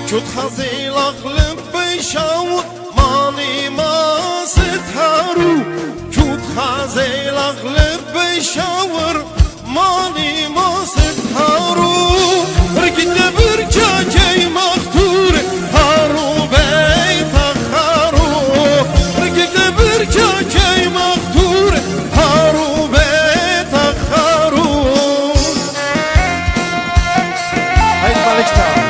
شد خزيل أغلب بيشاور ماني ما ستهارو شد خزيل أغلب بيشاور ماني ما ستهارو ركد برجا جاي مختور هارو بيت أخارو ركد برجا جاي مختور هارو بيت أخارو هاي الملكة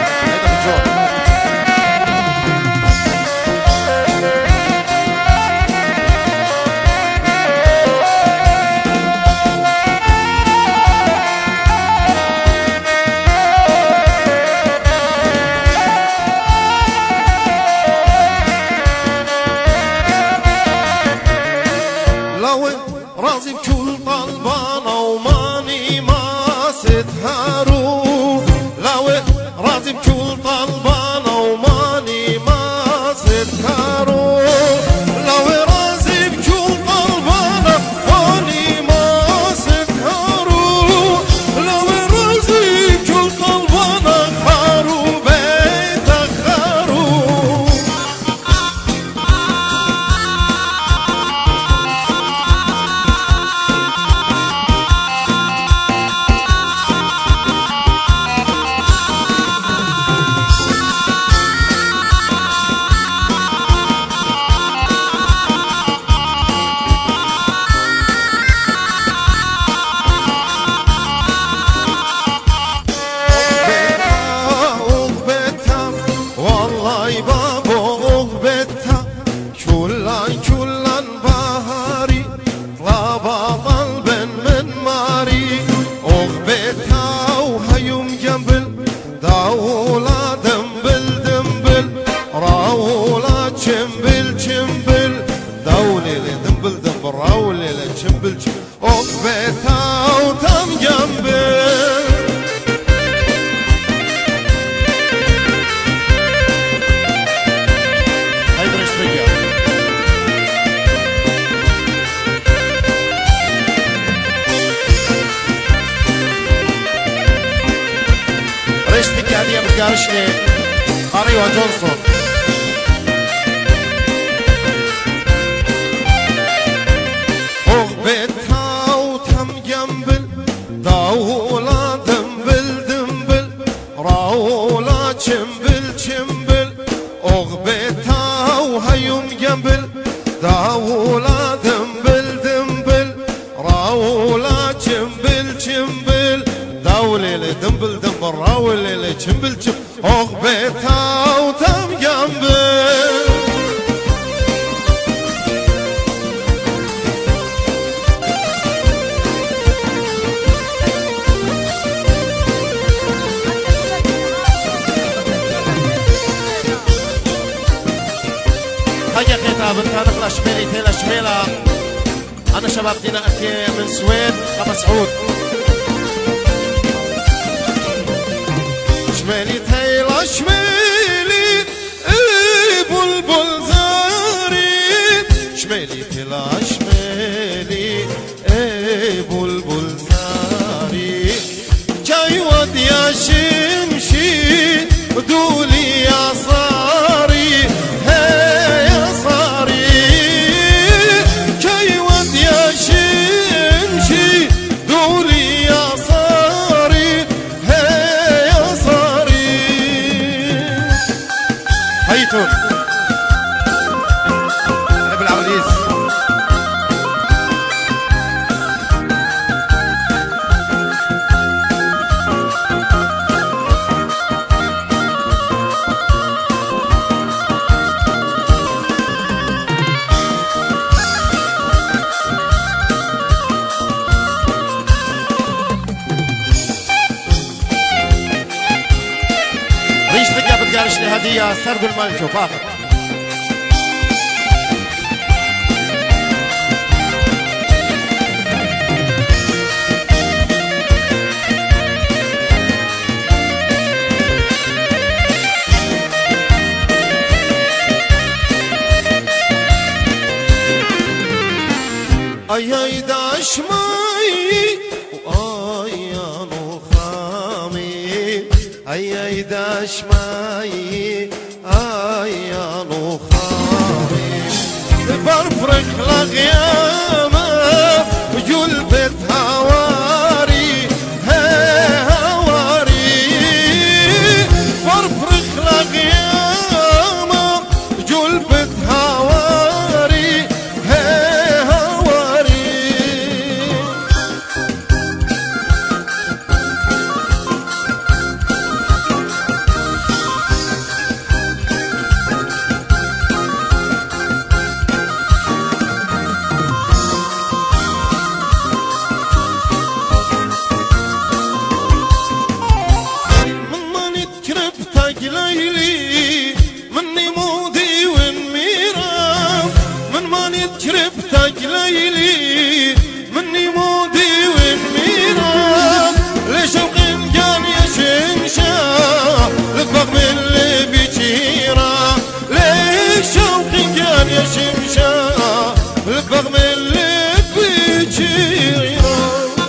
راضي بكل طلبانة وماني ما ستهارو لو راضي بكل طلبانة وماني ما ستهارو لو راضي بكل طلبانة ماني ما ستهارو لو راضي بكل طلبانة خارو بيتك خارو رشتك هدية بتقارشني قريوة جونسون بيتها وتم جنبل داولا دنبل دنبل راولا چنبل چنبل بيتها وهيوم جنبل داولا دنبل دنبل راولا چنبل چنبل داولي دنبل دنبل راولي چنبل چنبل بيتها وتم جنبل هيا خطاب انت نخلى شمالي تيلا شمالة أنا شباب دينا أكي من سويد كمسعود شمالي تيلا شمالي بلبل زاري شمالي تيلا شمالي بلبل زاري جاي ود يا شمشي دولي يا صاري هدية سرب المنشو فقط أي داش ماي وأي نخامي هيا يداش ماي يا خاري برفرق لغيامة وجلبت هواري هواري برفرق لغيامة وجلبت هواري هواري ليلي مني مودي والميرام من ما نتشرب تاج ليلي مني مودي والميرام لشوق كان يشمشا لطبق من اللي بيشيرا لشوق كان يشمشا لطبق من اللي بيشيرا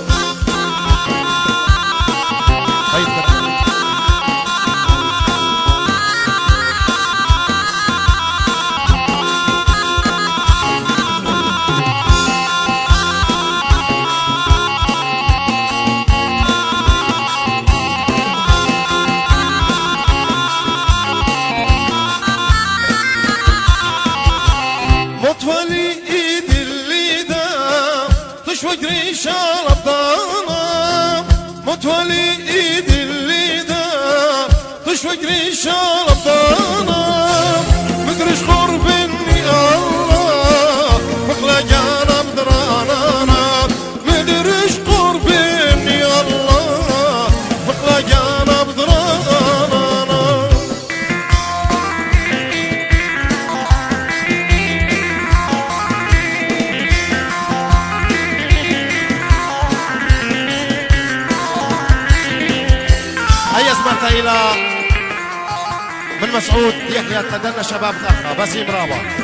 مطولي ايد اللي دام تشوق ريشه ربانا مطولي ايد اللي دام تشوق ريشه ربانا مدريش قرب اني الله فقلا جانا بدرانا مدريش قرب اني الله فقلا جانا بدرانا هيا سمعتها إلى من مسعود يحيى تدنى شباب الأخرى بسيم رابع